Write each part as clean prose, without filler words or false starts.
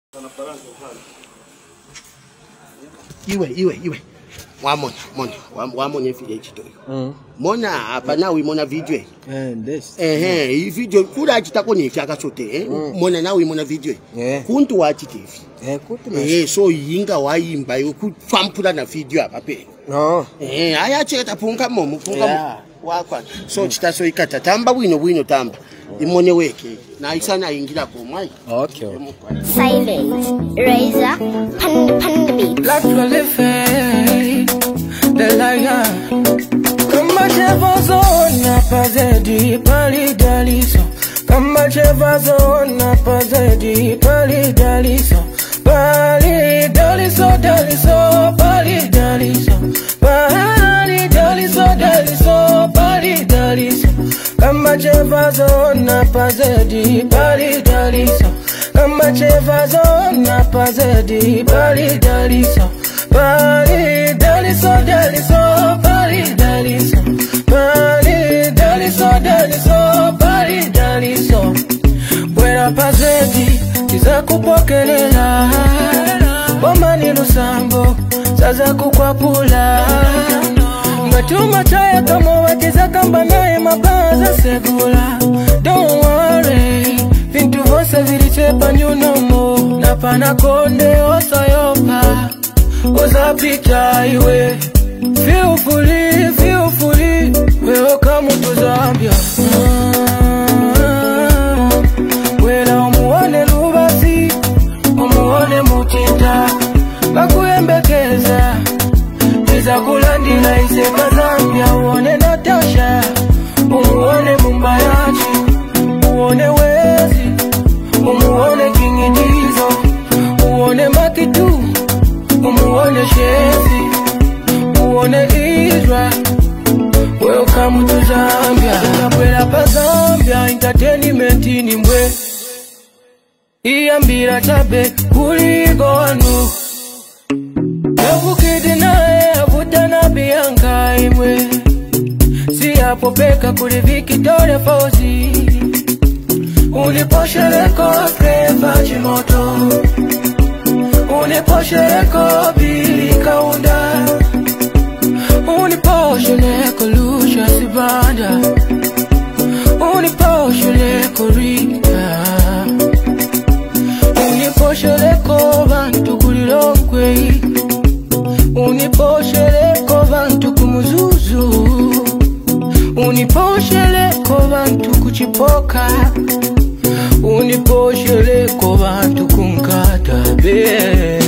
Iwe. Wamona video chito. Mona hapa nawe mona video. Hii video kula achitako nyeki akachote mona nawe mona video. Kuntu wachite hivi. So yinga waimba yokufampula na video hapa pe. Aya cheta punga momu punga wakwa. So chitaso ikata tamba wino tamba. Imone weke na isana ingira komai. Okay. Silent razor panda beat. Black Prolific the lion. Kama chevazona pazedi pali daliso. Kama chevazona pazedi pali daliso. Pali daliso pali daliso. Pali daliso pali daliso. Kama chevazona pazedi pali daliso. Kama chevazona pazedi pali daliso. Pali daliso pali daliso. Pali daliso pali daliso. Bwera pazedi kiza kupokelela. Bomani lusambo saza kukwapula. Ngatuma chaya kama wakiza kamba nae mabaza segula. Don't worry, vintu vose vilichepa nyunomo. Napana konde osayopa oza pita iwe. Feel fully, wewe kama mtu Zambia. Wela umuone lubasi, umuone mutinda. Bakuyembekeza Tiza kulandila iseka Zambia. Uone Natasha, umuone Mumbayachi. Uone Wezi, umuone King Dizo. Uone Makitu, umuone Shezi. Uone Israel. Welcome to Zambia. Unapwela pa Zambia, entertainment ni mwe. Iambira chabe kuliko wanu. Yavukidi nae avutana bianca imwe. Si hapo peka kuli Victoria Fauzi. Uniposhereko Cleva Chimoto. Uniposhereko Billy Kaunda. Uniposhereko Lucia Sibanda. Uniposhereko Rita. Uniposhereko Bantu Kulilongwe. Uniposhereko Bantu Kumuzuzu. Uniposhereko Bantu Kuchipoka. Uniposhereko Bantu Kunkata be.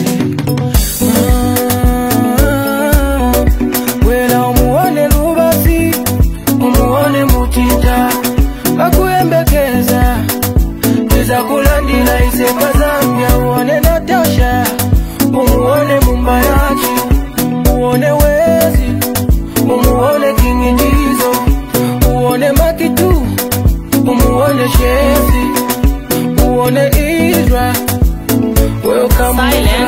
Wela umuone lubasi, umuone mutinda. Bakuyembekeza Tiza kulandila iseka Zambia. Uone Natasha, umuone Mumbayachi. Uone Wezi, umuone King Dizo. Uone Makitu, umuone Shezi. Uone Israel. Welcome.